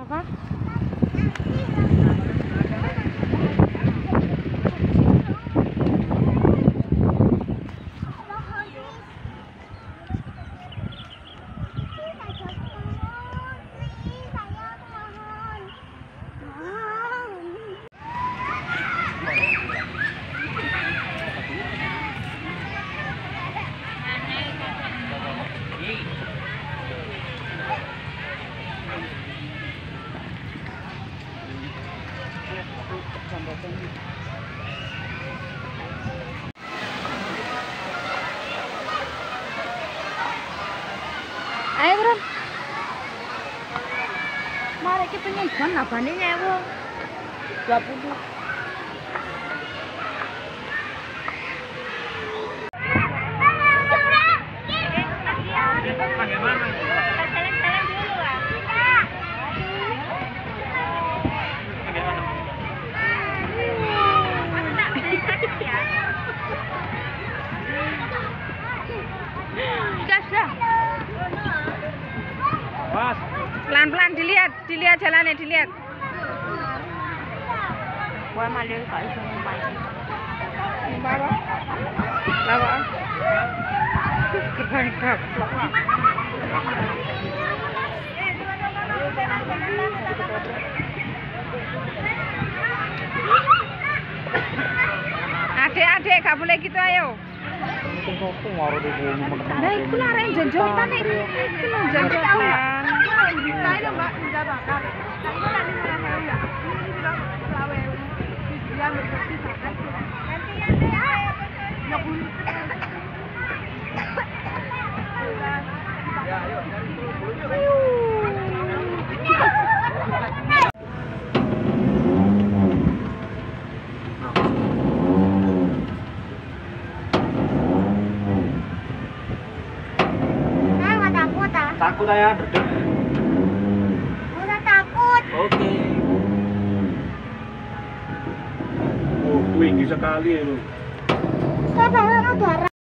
Apa? Ayo Bro. Mari kita nyegon abane 20. Pelan-pelan dilihat jalannya, dilihat. Wah, malah gak iso numpai. Bawa. Bawa. Kebanyak. Adik-adik gak boleh gitu, ayo. Nah, itu lah yang jonjotan nih. Itu lah jonjotan. Takut ayah, duduk. Udah takut. Oke. Oh, tinggi sekali ya, lu. Saya pengen udara.